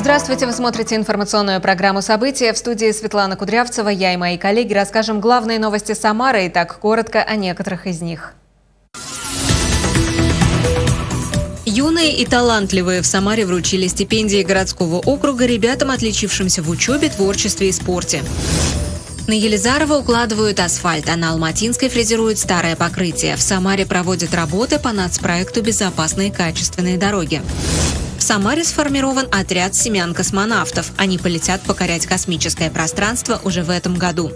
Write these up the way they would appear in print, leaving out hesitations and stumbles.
Здравствуйте, вы смотрите информационную программу «События». В студии Светлана Кудрявцева. Я и мои коллеги расскажем главные новости Самары. И так коротко о некоторых из них. Юные и талантливые в Самаре вручили стипендии городского округа ребятам, отличившимся в учебе, творчестве и спорте. На Елизарова укладывают асфальт, а на Алматинской фрезеруют старое покрытие. В Самаре проводят работы по нацпроекту «Безопасные и качественные дороги». В Самаре сформирован отряд семян космонавтов. Они полетят покорять космическое пространство уже в этом году.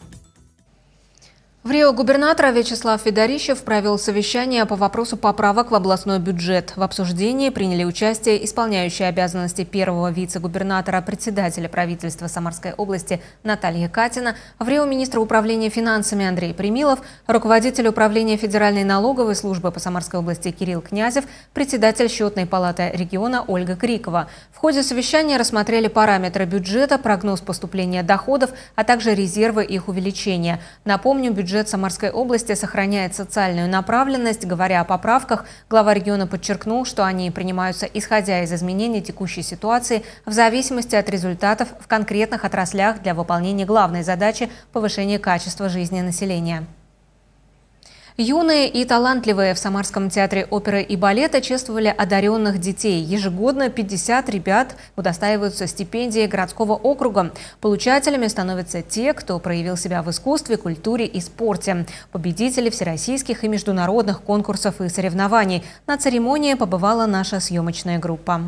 В Рио губернатор Вячеслав Федорищев провел совещание по вопросу поправок в областной бюджет. В обсуждении приняли участие исполняющие обязанности первого вице-губернатора, председателя правительства Самарской области Наталья Катина, в Рио министра управления финансами Андрей Примилов, руководитель управления Федеральной налоговой службы по Самарской области Кирилл Князев, председатель счетной палаты региона Ольга Крикова. В ходе совещания рассмотрели параметры бюджета, прогноз поступления доходов, а также резервы их увеличения. Напомню, бюджет Самарской области сохраняет социальную направленность. Говоря о поправках, глава региона подчеркнул, что они принимаются исходя из изменений текущей ситуации в зависимости от результатов в конкретных отраслях для выполнения главной задачи – повышения качества жизни населения. Юные и талантливые в Самарском театре оперы и балета чествовали одаренных детей. Ежегодно 50 ребят удостаиваются стипендии городского округа. Получателями становятся те, кто проявил себя в искусстве, культуре и спорте. Победители всероссийских и международных конкурсов и соревнований. На церемонии побывала наша съемочная группа.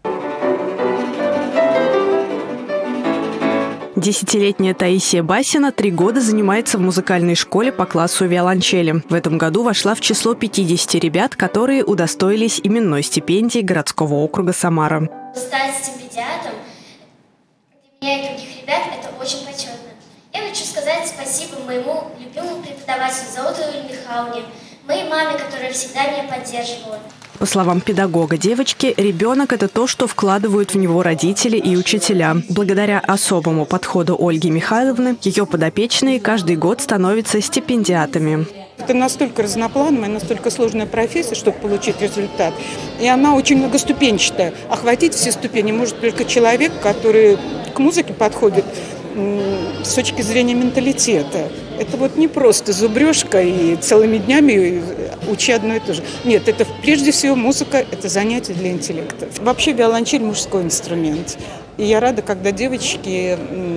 10-летняя Таисия Басина 3 года занимается в музыкальной школе по классу виолончели. В этом году вошла в число 50 ребят, которые удостоились именной стипендии городского округа Самара. Стать стипендиатом для меня и других ребят – это очень почетно. Я хочу сказать спасибо моему любимому преподавателю Золотовой Михайловне, моей маме, которая всегда меня поддерживала. По словам педагога девочки, ребенок – это то, что вкладывают в него родители и учителя. Благодаря особому подходу Ольги Михайловны, ее подопечные каждый год становятся стипендиатами. Это настолько разноплановая, настолько сложная профессия, чтобы получить результат. И она очень многоступенчатая. Охватить все ступени может только человек, который к музыке подходит с точки зрения менталитета. Это вот не просто зубрежка и целыми днями учи одно и то же. Нет, это прежде всего музыка, это занятие для интеллекта. Вообще виолончель – мужской инструмент. И я рада, когда девочки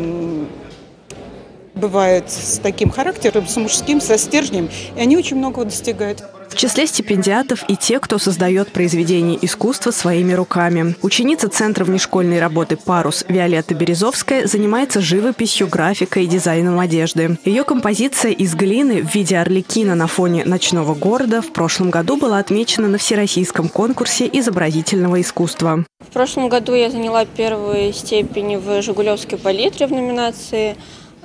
бывают с таким характером, с мужским, со стержнем, и они очень многого достигают. В числе стипендиатов и те, кто создает произведения искусства своими руками. Ученица Центра внешкольной работы «Парус» Виолетта Березовская занимается живописью, графикой и дизайном одежды. Ее композиция из глины в виде орликина на фоне ночного города в прошлом году была отмечена на всероссийском конкурсе изобразительного искусства. В прошлом году я заняла первую степень в Жигулевской палитре в номинации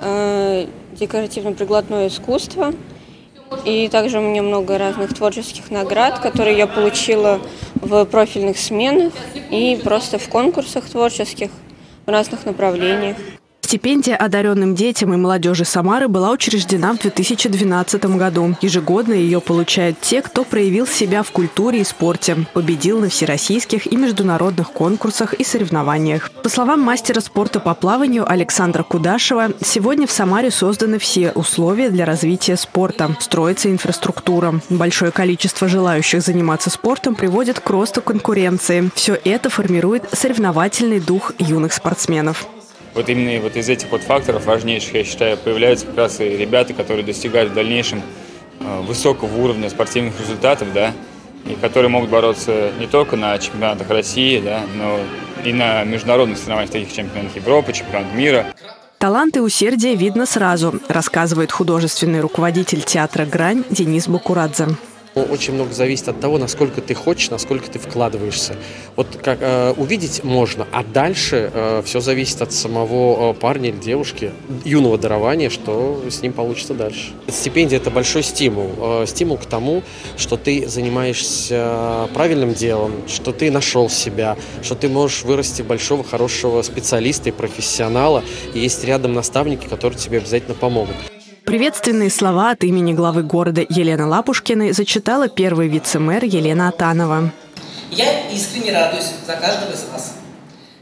«Декоративно-прикладное искусство». И также у меня много разных творческих наград, которые я получила в профильных сменах и просто в конкурсах творческих в разных направлениях. Стипендия одаренным детям и молодежи Самары была учреждена в 2012 году. Ежегодно ее получают те, кто проявил себя в культуре и спорте, победил на всероссийских и международных конкурсах и соревнованиях. По словам мастера спорта по плаванию Александра Кудашева, сегодня в Самаре созданы все условия для развития спорта. Строится инфраструктура. Большое количество желающих заниматься спортом приводит к росту конкуренции. Все это формирует соревновательный дух юных спортсменов. Вот именно вот из этих вот факторов важнейших, я считаю, появляются как раз и ребята, которые достигают в дальнейшем высокого уровня спортивных результатов, да, и которые могут бороться не только на чемпионатах России, да, но и на международных соревнованиях, таких чемпионатах Европы, чемпионат мира. Талант и усердие видно сразу, рассказывает художественный руководитель театра «Грань» Денис Бакурадзе. Очень много зависит от того, насколько ты хочешь, насколько ты вкладываешься. Вот как увидеть можно, а дальше все зависит от самого парня или девушки, юного дарования, что с ним получится дальше. Стипендия – это большой стимул. Стимул к тому, что ты занимаешься правильным делом, что ты нашел себя, что ты можешь вырасти в большого, хорошего специалиста и профессионала. И есть рядом наставники, которые тебе обязательно помогут. Приветственные слова от имени главы города Елены Лапушкиной зачитала первый вице-мэр Елена Атанова. Я искренне радуюсь за каждого из вас.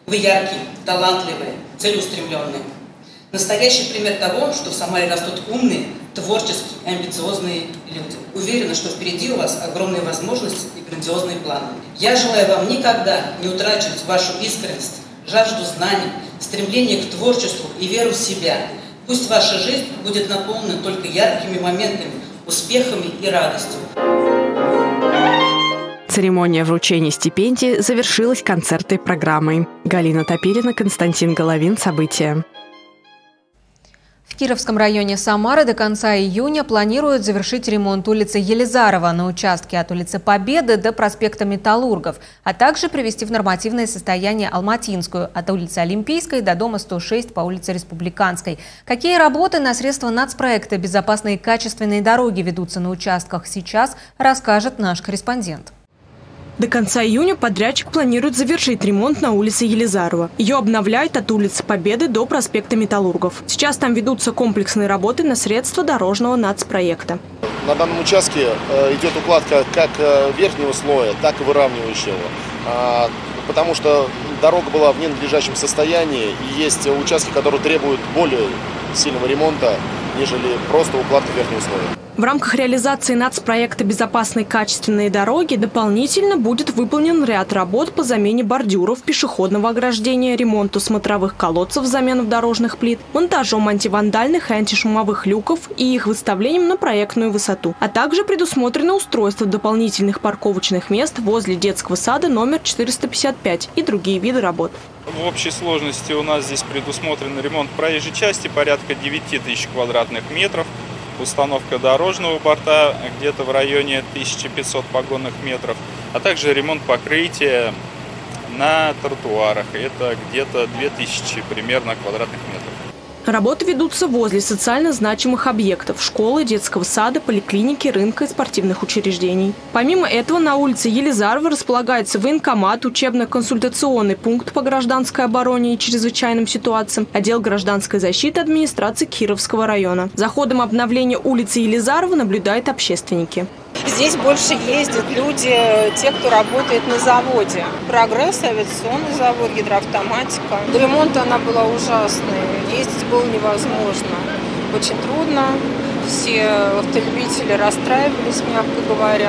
Вы яркие, талантливые, целеустремленные. Настоящий пример того, что в Самаре растут умные, творческие и амбициозные люди. Уверена, что впереди у вас огромные возможности и грандиозные планы. Я желаю вам никогда не утрачивать вашу искренность, жажду знаний, стремление к творчеству и веру в себя. Пусть ваша жизнь будет наполнена только яркими моментами, успехами и радостью. Церемония вручения стипендий завершилась концертной программой. Галина Топилина, Константин Головин. События. В Кировском районе Самары до конца июня планируют завершить ремонт улицы Елизарова на участке от улицы Победы до проспекта Металлургов, а также привести в нормативное состояние Алматинскую от улицы Олимпийской до дома 106 по улице Республиканской. Какие работы на средства нацпроекта «Безопасные и качественные дороги» ведутся на участках сейчас, расскажет наш корреспондент. До конца июня подрядчик планирует завершить ремонт на улице Елизарова. Ее обновляют от улицы Победы до проспекта Металлургов. Сейчас там ведутся комплексные работы на средства дорожного нацпроекта. На данном участке идет укладка как верхнего слоя, так и выравнивающего. Потому что дорога была в ненадлежащем состоянии, и есть участки, которые требуют более сильного ремонта, нежели просто укладка верхнего слоя. В рамках реализации нацпроекта «Безопасные качественные дороги» дополнительно будет выполнен ряд работ по замене бордюров, пешеходного ограждения, ремонту смотровых колодцев, замену дорожных плит, монтажом антивандальных и антишумовых люков и их выставлением на проектную высоту. А также предусмотрено устройство дополнительных парковочных мест возле детского сада номер 455 и другие виды работ. В общей сложности у нас здесь предусмотрен ремонт проезжей части порядка 9000 квадратных метров, установка дорожного борта где-то в районе 1500 погонных метров, а также ремонт покрытия на тротуарах. Это где-то 2000 примерно квадратных метров. Работы ведутся возле социально значимых объектов – школы, детского сада, поликлиники, рынка и спортивных учреждений. Помимо этого, на улице Елизарова располагается военкомат, учебно-консультационный пункт по гражданской обороне и чрезвычайным ситуациям, отдел гражданской защиты администрации Кировского района. За ходом обновления улицы Елизарова наблюдают общественники. Здесь больше ездят люди, те, кто работает на заводе. «Прогресс», авиационный завод, гидроавтоматика. До ремонта она была ужасной, ездить было невозможно. Очень трудно, все автолюбители расстраивались, мягко говоря,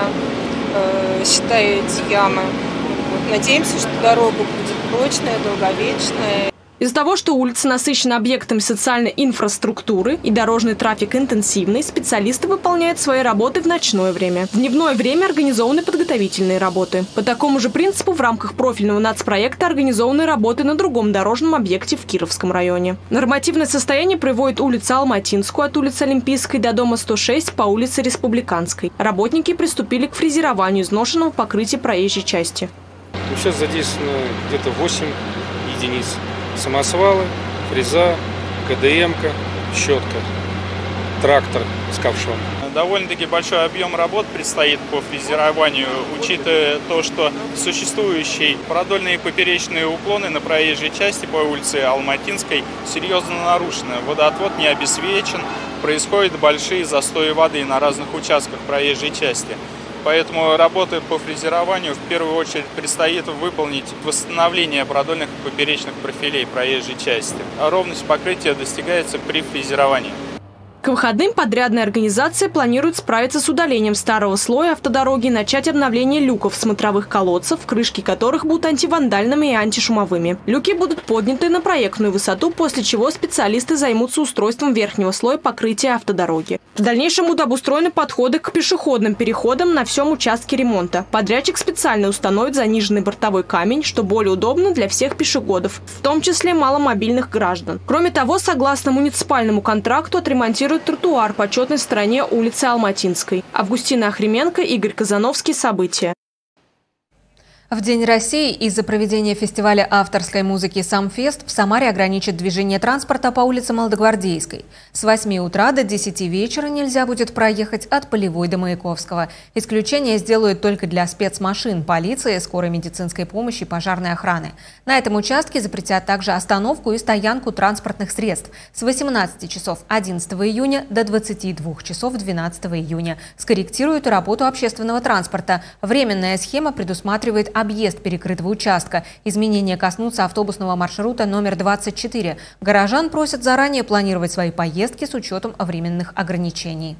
считая эти ямы. Надеемся, что дорога будет прочная, долговечная. Из-за того, что улица насыщена объектами социальной инфраструктуры и дорожный трафик интенсивный, специалисты выполняют свои работы в ночное время. В дневное время организованы подготовительные работы. По такому же принципу в рамках профильного нацпроекта организованы работы на другом дорожном объекте в Кировском районе. Нормативное состояние приводит улица Алматинскую от улицы Олимпийской до дома 106 по улице Республиканской. Работники приступили к фрезерованию изношенного покрытия проезжей части. Сейчас задействовано где-то 8 единиц. Самосвалы, фреза, КДМ-ка, щетка, трактор с ковшом. Довольно-таки большой объем работ предстоит по фрезерованию, учитывая то, что существующие продольные и поперечные уклоны на проезжей части по улице Алматинской серьезно нарушены. Водоотвод не обеспечен, происходят большие застои воды на разных участках проезжей части. Поэтому работы по фрезерованию в первую очередь предстоит выполнить восстановление продольных и поперечных профилей проезжей части. Ровность покрытия достигается при фрезеровании. К выходным подрядная организация планирует справиться с удалением старого слоя автодороги и начать обновление люков смотровых колодцев, крышки которых будут антивандальными и антишумовыми. Люки будут подняты на проектную высоту, после чего специалисты займутся устройством верхнего слоя покрытия автодороги. В дальнейшем будут обустроены подходы к пешеходным переходам на всем участке ремонта. Подрядчик специально установит заниженный бортовой камень, что более удобно для всех пешеходов, в том числе маломобильных граждан. Кроме того, согласно муниципальному контракту, отремонтируют тротуар по четной стороне улицы Алматинской. Августина Охрименко, Игорь Казановский. События. В День России из-за проведения фестиваля авторской музыки «Самфест» в Самаре ограничат движение транспорта по улице Молодогвардейской. С 8 утра до 10 вечера нельзя будет проехать от Полевой до Маяковского. Исключение сделают только для спецмашин, полиции, скорой медицинской помощи и пожарной охраны. На этом участке запретят также остановку и стоянку транспортных средств с 18 часов 11 июня до 22 часов 12 июня. Скорректируют и работу общественного транспорта. Временная схема предусматривает объезд перекрытого участка. Изменения коснутся автобусного маршрута номер 24. Горожан просят заранее планировать свои поездки с учетом временных ограничений.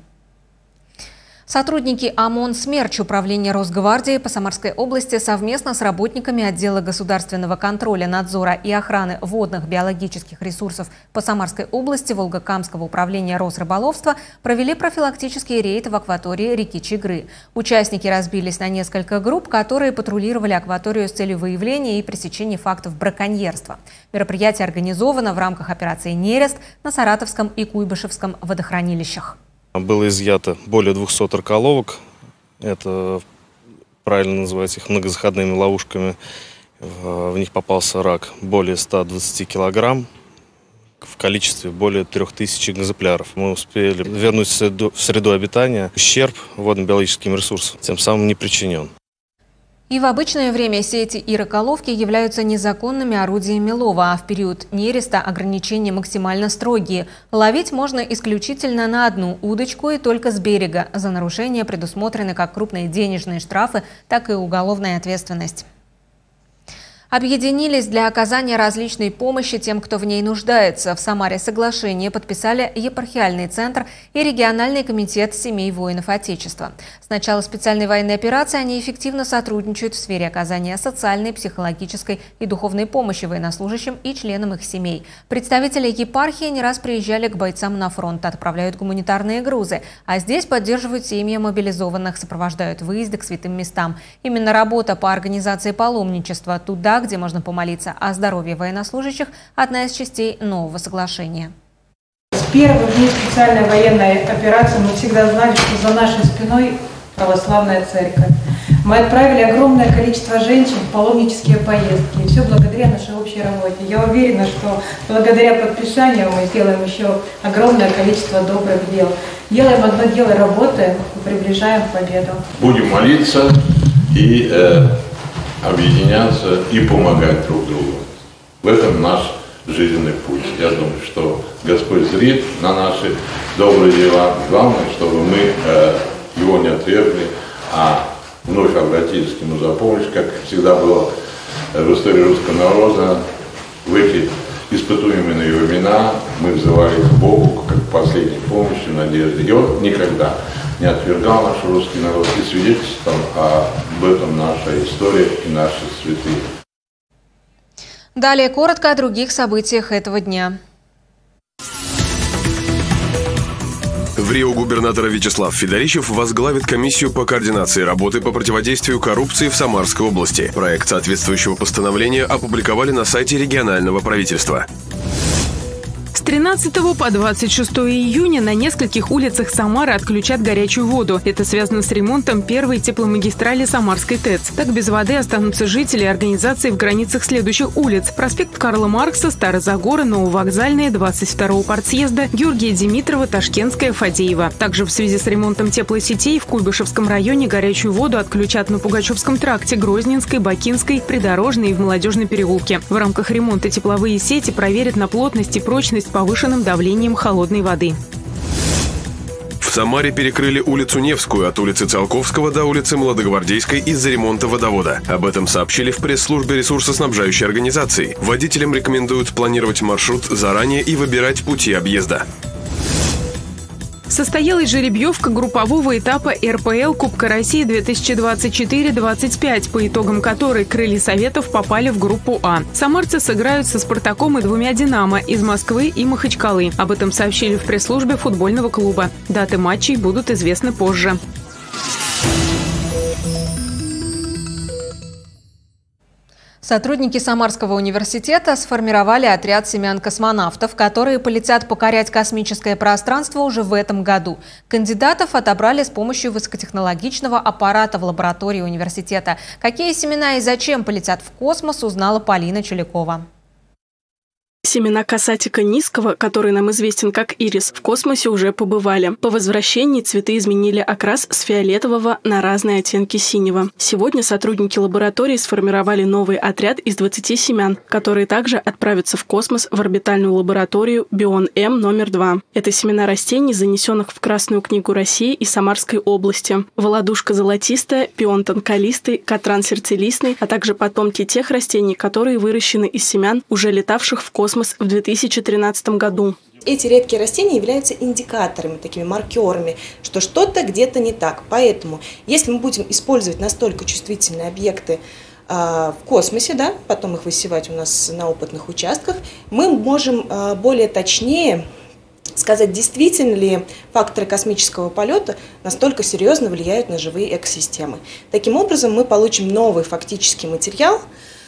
Сотрудники ОМОН «Смерч» Управления Росгвардии по Самарской области совместно с работниками отдела государственного контроля, надзора и охраны водных биологических ресурсов по Самарской области Волгокамского управления Росрыболовства провели профилактический рейд в акватории реки Чигры. Участники разбились на несколько групп, которые патрулировали акваторию с целью выявления и пресечения фактов браконьерства. Мероприятие организовано в рамках операции «Нерест» на Саратовском и Куйбышевском водохранилищах. Было изъято более 200 раколовок, это правильно называть их многозаходными ловушками. В них попался рак более 120 килограмм в количестве более 3000 экземпляров. Мы успели вернуть в среду обитания. Ущерб водно-биологическим ресурсам тем самым не причинен. И в обычное время сети и раколовки являются незаконными орудиями лова, а в период нереста ограничения максимально строгие. Ловить можно исключительно на одну удочку и только с берега. За нарушение предусмотрены как крупные денежные штрафы, так и уголовная ответственность. Объединились для оказания различной помощи тем, кто в ней нуждается. В Самаре соглашение подписали епархиальный центр и региональный комитет семей воинов Отечества. С начала специальной военной операции они эффективно сотрудничают в сфере оказания социальной, психологической и духовной помощи военнослужащим и членам их семей. Представители епархии не раз приезжали к бойцам на фронт, отправляют гуманитарные грузы, а здесь поддерживают семьи мобилизованных, сопровождают выезды к святым местам. Именно работа по организации паломничества туда, где можно помолиться о здоровье военнослужащих, одна из частей нового соглашения. С первых дней специальной военной операции мы всегда знали, что за нашей спиной православная церковь. Мы отправили огромное количество женщин в паломнические поездки. И все благодаря нашей общей работе. Я уверена, что благодаря подписанию мы сделаем еще огромное количество добрых дел. Делаем одно дело, работаем и приближаем победу. Будем молиться и объединяться и помогать друг другу. В этом наш жизненный путь. Я думаю, что Господь зрит на наши добрые дела. Главное, чтобы мы его не отвергли, а вновь обратились к нему за помощью, как всегда было в истории русского народа. В эти испытуемые времена мы взывали к Богу как к последней помощи, надежде. И он никогда не отвергал наш русский народ, и свидетельством об этом наша история и наши святые. Далее коротко о других событиях этого дня. В Рио губернатор Вячеслав Федорищев возглавит комиссию по координации работы по противодействию коррупции в Самарской области. Проект соответствующего постановления опубликовали на сайте регионального правительства. С 13 по 26 июня на нескольких улицах Самары отключат горячую воду. Это связано с ремонтом первой тепломагистрали Самарской ТЭЦ. Так без воды останутся жители и организации в границах следующих улиц: проспект Карла Маркса, Старозагора, Нововокзальная, 22-го партсъезда, Георгия Димитрова, Ташкентская, Фадеева. Также в связи с ремонтом теплосетей в Куйбышевском районе горячую воду отключат на Пугачевском тракте, Грозненской, Бакинской, Придорожной и в Молодежной переулке. В рамках ремонта тепловые сети проверят на плотность и прочность повышенным давлением холодной воды. В Самаре перекрыли улицу Невскую от улицы Циолковского до улицы Молодогвардейской из-за ремонта водовода. Об этом сообщили в пресс-службе ресурсоснабжающей организации. Водителям рекомендуют планировать маршрут заранее и выбирать пути объезда. Состоялась жеребьевка группового этапа РПЛ Кубка России 2024-25, по итогам которой крылья Советов попали в группу А. Самарцы сыграют со «Спартаком» и двумя «Динамо» из Москвы и Махачкалы. Об этом сообщили в пресс-службе футбольного клуба. Даты матчей будут известны позже. Сотрудники Самарского университета сформировали отряд семян-космонавтов, которые полетят покорять космическое пространство уже в этом году. Кандидатов отобрали с помощью высокотехнологичного аппарата в лаборатории университета. Какие семена и зачем полетят в космос, узнала Полина Чулякова. Семена касатика низкого, который нам известен как ирис, в космосе уже побывали. По возвращении цветы изменили окрас с фиолетового на разные оттенки синего. Сегодня сотрудники лаборатории сформировали новый отряд из 20 семян, которые также отправятся в космос в орбитальную лабораторию Бион-М номер 2. Это семена растений, занесенных в Красную книгу России и Самарской области. Володушка золотистая, пион тонколистый, катран сердцелистный, а также потомки тех растений, которые выращены из семян, уже летавших в космос в 2013 году. Эти редкие растения являются индикаторами, такими маркерами, что что-то где-то не так. Поэтому, если мы будем использовать настолько чувствительные объекты в космосе, да, потом их высевать у нас на опытных участках, мы можем более точнее сказать, действительно ли факторы космического полета настолько серьезно влияют на живые экосистемы. Таким образом, мы получим новый фактический материал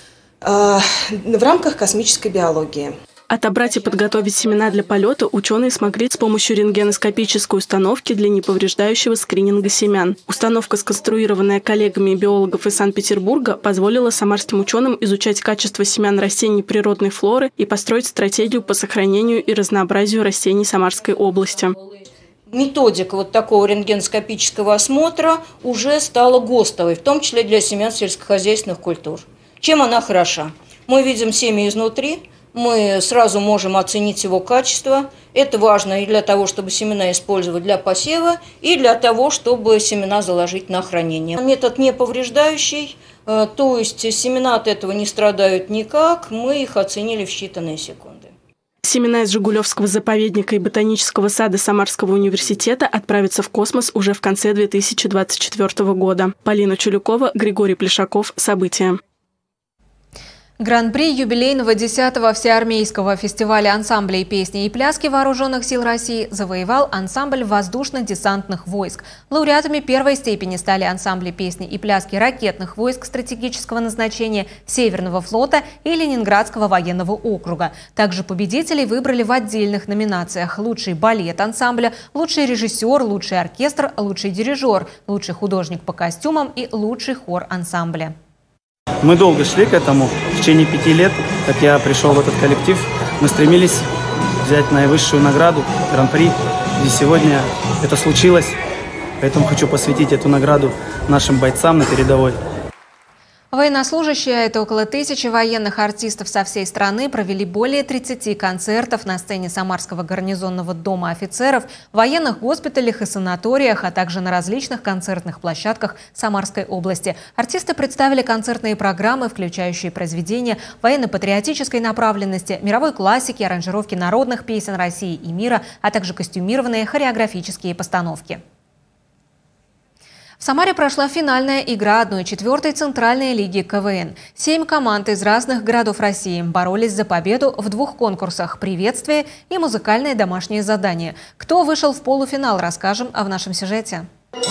в рамках космической биологии. Отобрать и подготовить семена для полета ученые смогли с помощью рентгеноскопической установки для неповреждающего скрининга семян. Установка, сконструированная коллегами биологов из Санкт-Петербурга, позволила самарским ученым изучать качество семян растений природной флоры и построить стратегию по сохранению и разнообразию растений Самарской области. Методика вот такого рентгеноскопического осмотра уже стала ГОСТовой, в том числе для семян сельскохозяйственных культур. Чем она хороша? Мы видим семя изнутри, мы сразу можем оценить его качество. Это важно и для того, чтобы семена использовать для посева, и для того, чтобы семена заложить на хранение. Метод не повреждающий, то есть семена от этого не страдают никак, мы их оценили в считанные секунды. Семена из Жигулевского заповедника и ботанического сада Самарского университета отправятся в космос уже в конце 2024 года. Полина Чулюкова, Григорий Плешаков. События. Гран-при юбилейного 10-го всеармейского фестиваля ансамблей песни и пляски Вооруженных сил России завоевал ансамбль воздушно-десантных войск. Лауреатами первой степени стали ансамбли песни и пляски ракетных войск стратегического назначения Северного флота и Ленинградского военного округа. Также победителей выбрали в отдельных номинациях: лучший балет ансамбля, лучший режиссер, лучший оркестр, лучший дирижер, лучший художник по костюмам и лучший хор ансамбля. Мы долго шли к этому. В течение 5 лет, как я пришел в этот коллектив, мы стремились взять наивысшую награду, гран-при. И сегодня это случилось. Поэтому хочу посвятить эту награду нашим бойцам на передовой. Военнослужащие, а это около 1000 военных артистов со всей страны, провели более 30 концертов на сцене Самарского гарнизонного дома офицеров, военных госпиталях и санаториях, а также на различных концертных площадках Самарской области. Артисты представили концертные программы, включающие произведения военно-патриотической направленности, мировой классики, аранжировки народных песен России и мира, а также костюмированные хореографические постановки. В Самаре прошла финальная игра 1/4 Центральной лиги КВН. 7 команд из разных городов России боролись за победу в 2 конкурсах – приветствие и музыкальное домашнее задание. Кто вышел в полуфинал, расскажем в нашем сюжете.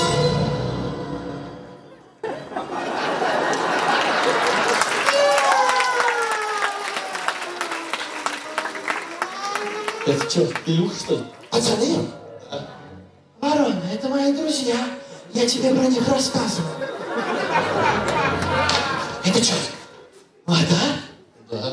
Это что, Илюха, что ли? Пацаны, Ворона, это мои друзья. Я тебе про них рассказывал. Это что? Вода? Да.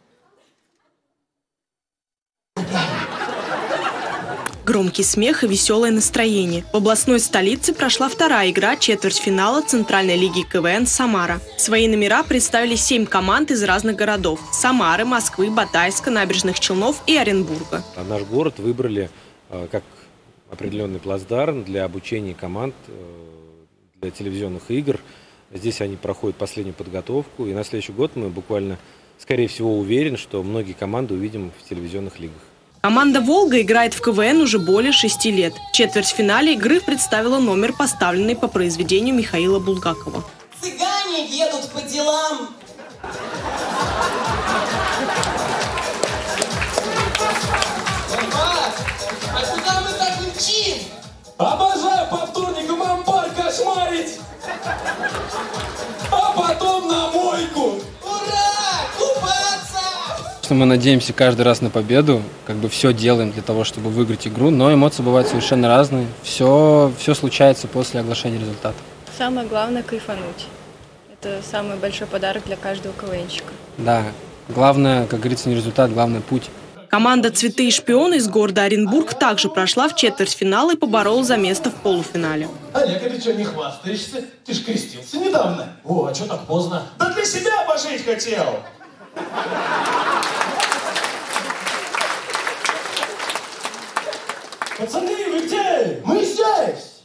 Громкий смех и веселое настроение. В областной столице прошла вторая игра четвертьфинала Центральной лиги КВН «Самара». Свои номера представили 7 команд из разных городов – Самары, Москвы, Батайска, Набережных Челнов и Оренбурга. Наш город выбрали как определенный плацдарм для обучения команд для телевизионных игр. Здесь они проходят последнюю подготовку. И на следующий год мы буквально, скорее всего, уверен, что многие команды увидим в телевизионных лигах. Команда «Волга» играет в КВН уже более 6 лет. В четвертьфинале игры представила номер, поставленный по произведению Михаила Булгакова. Цыгане едут по делам. А куда мы так мчим? Обожаю по вторникам амбар кошмарить! А потом на мойку! Ура! Купаться! Мы надеемся каждый раз на победу, как бы все делаем для того, чтобы выиграть игру, но эмоции бывают совершенно разные. Все случается после оглашения результата. Самое главное – кайфануть. Это самый большой подарок для каждого КВНщика. Да, Главное, как говорится, не результат, главное путь. Команда «Цветы и шпионы» из города Оренбург также прошла в четвертьфинал и поборола за место в полуфинале. Олег, а ты что, не хвастаешься? Ты ж крестился недавно. О, а что так поздно? Да для себя пожить хотел. Пацаны, вы где? Мы здесь!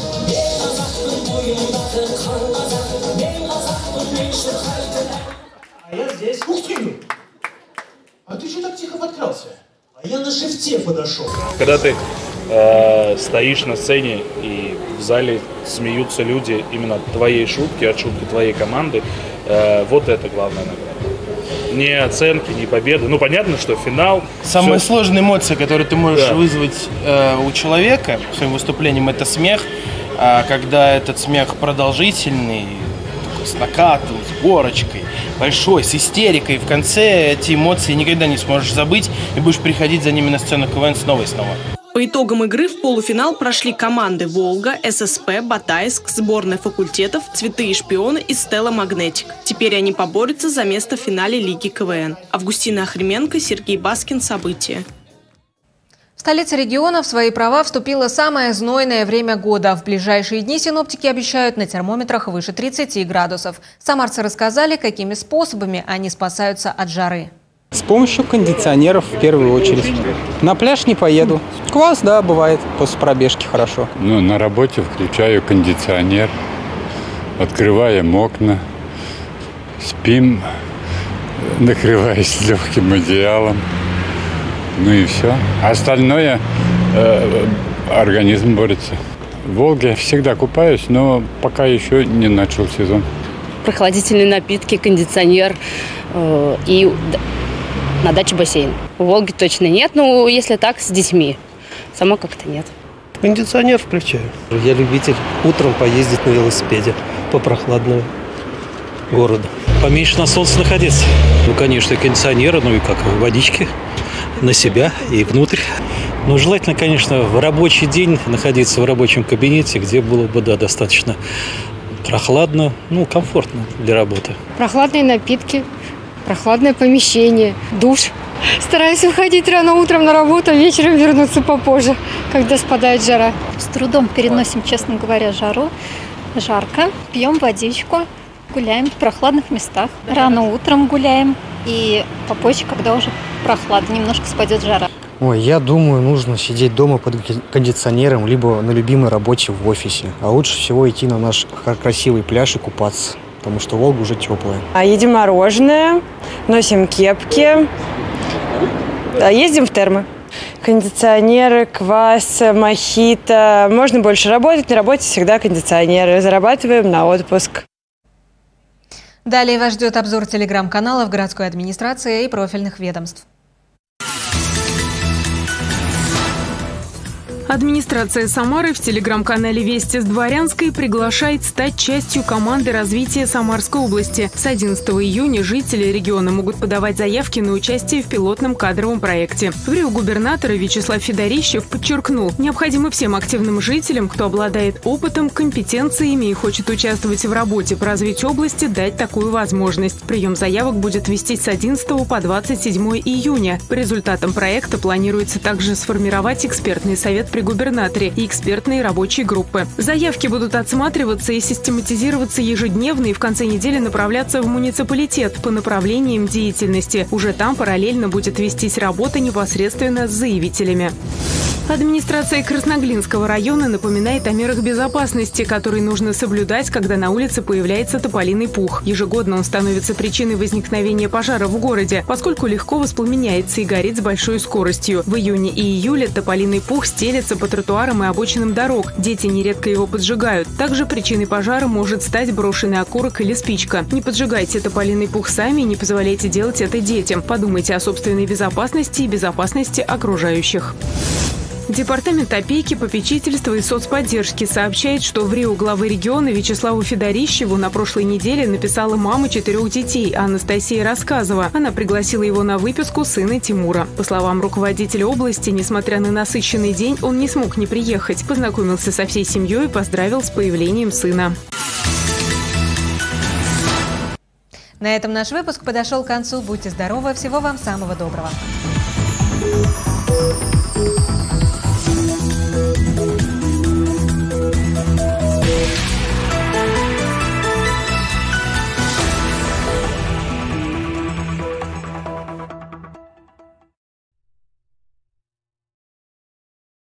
А я здесь. Ух ты! А ты что так тихо подкрался? А я на шифте подошел. Когда ты стоишь на сцене и в зале смеются люди именно от твоей шутки, от шутки твоей команды, вот это главная награда. Не оценки, не победы. Ну, понятно, что финал... Самая сложная эмоция, которую ты можешь вызвать у человека своим выступлением, это смех. А когда этот смех продолжительный, с накатом, с горочкой, большой, с истерикой, в конце эти эмоции никогда не сможешь забыть и будешь приходить за ними на сцену КВН снова и снова. По итогам игры в полуфинал прошли команды «Волга», ССП, Батайск, сборная факультетов, «Цветы и шпионы» и «Стелла Магнетик». Теперь они поборются за место в финале Лиги КВН. Августина Охрименко, Сергей Баскин. События. В столице региона в свои права вступило самое знойное время года. В ближайшие дни синоптики обещают на термометрах выше 30 градусов. Самарцы рассказали, какими способами они спасаются от жары. С помощью кондиционеров в первую очередь. На пляж не поеду. Квас, да, бывает. После пробежки хорошо. Ну, на работе включаю кондиционер, открываем окна, спим, накрываясь легким одеялом. Ну и все. Остальное организм борется. В Волге всегда купаюсь, но пока еще не начал сезон. Прохладительные напитки, кондиционер и на даче бассейн. В Волге точно нет, но если так, с детьми. Сама как-то нет. Кондиционер включаю. Я любитель утром поездить на велосипеде по прохладному городу. Поменьше на солнце находиться. Ну, конечно, и кондиционеры, ну и как водички на себя и внутрь. Но желательно, конечно, в рабочий день находиться в рабочем кабинете, где было бы, да, достаточно прохладно, ну, комфортно для работы. Прохладные напитки, прохладное помещение, душ. Стараюсь выходить рано утром на работу, а вечером вернуться попозже, когда спадает жара. С трудом переносим, честно говоря, жару. Жарко, пьем водичку, гуляем в прохладных местах. Рано утром гуляем и попозже, когда уже прохладно, немножко спадет жара. Ой, я думаю, нужно сидеть дома под кондиционером, либо на любимой работе в офисе. А лучше всего идти на наш красивый пляж и купаться, потому что Волга уже теплая. Едим мороженое, носим кепки, ездим в термы. Кондиционеры, квас, мохито. Можно больше работать, на работе всегда кондиционеры. Зарабатываем на отпуск. Далее вас ждет обзор телеграм-каналов городской администрации и профильных ведомств. Администрация Самары в телеграм-канале «Вести с Дворянской» приглашает стать частью команды развития Самарской области. С 11 июня жители региона могут подавать заявки на участие в пилотном кадровом проекте. В Рио губернатор Вячеслав Федорищев подчеркнул, необходимо всем активным жителям, кто обладает опытом, компетенциями и хочет участвовать в работе по развитию области, дать такую возможность. Прием заявок будет вестись с 11 по 27 июня. По результатам проекта планируется также сформировать экспертный совет при губернаторе и экспертные рабочие группы. Заявки будут отсматриваться и систематизироваться ежедневно и в конце недели направляться в муниципалитет по направлениям деятельности. Уже там параллельно будет вестись работа непосредственно с заявителями. Администрация Красноглинского района напоминает о мерах безопасности, которые нужно соблюдать, когда на улице появляется тополиный пух. Ежегодно он становится причиной возникновения пожара в городе, поскольку легко воспламеняется и горит с большой скоростью. В июне и июле тополиный пух стелется по тротуарам и обочинам дорог. Дети нередко его поджигают. Также причиной пожара может стать брошенный окурок или спичка. Не поджигайте тополиный пух сами и не позволяйте делать это детям. Подумайте о собственной безопасности и безопасности окружающих. Департамент опеки, попечительства и соцподдержки сообщает, что в Рио главы региона Вячеславу Федорищеву на прошлой неделе написала мама 4 детей Анастасия Рассказова. Она пригласила его на выписку сына Тимура. По словам руководителя области, несмотря на насыщенный день, он не смог не приехать. Познакомился со всей семьей и поздравил с появлением сына. На этом наш выпуск подошел к концу. Будьте здоровы, всего вам самого доброго.